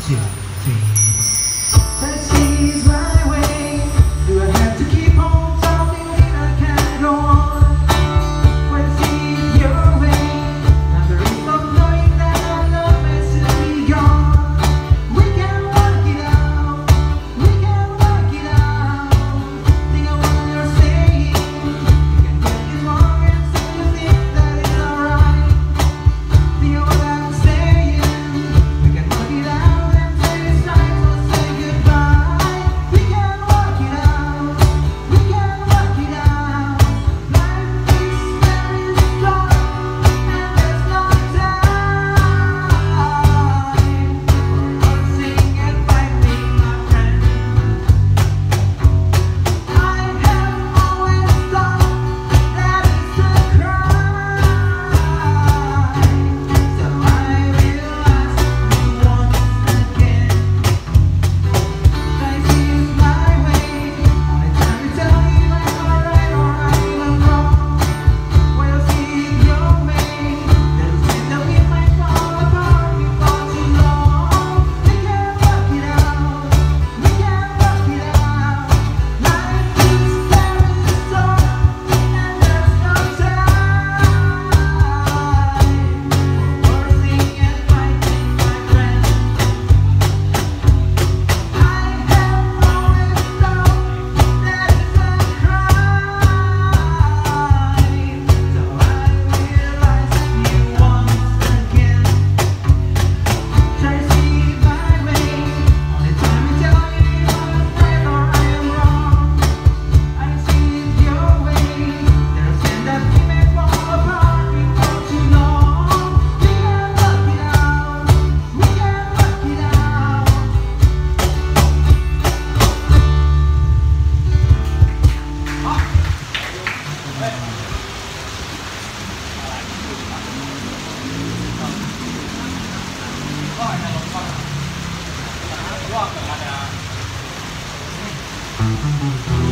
2, 3. Taxi's my way. Do I have to keep on talking when I can't go on? When it's your way, now the risk of knowing that our love may soon be gone. We can work it out. We can work it out. Think of what you're saying. You can get it wrong and still think that it's alright. Think of what I'm saying. We can work it out and say it's time to say goodbye. We can work it out. We can work it out. Life is very strong and there's no time for fussing and fighting, my friend. I have always thought that it's a crime, so I will ask you once again. Life is my way. Only time to tell me if I'm alright or I'm wrong. Well, see it your way. There's things that we might fall apart before too long. We can work it out. We can work it out. Life is very short and there's no time for forcing and fighting, my friend. I have always thought that it's a crime, so I will ask you once again. Try to see it my way. Only time to tell me if I'm right or I am wrong. I see it your way. There's things that we may fall apart before too long. We can work it out. We can work it out. Thank you.